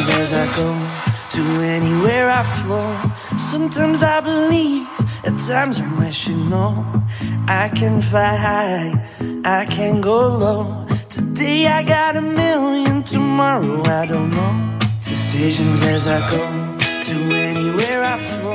Decisions as I go, to anywhere I flow. Sometimes I believe, at times I'm wishing no. I can fly high, I can go low. Today I got a million, tomorrow I don't know. Decisions as I go, to anywhere I flow.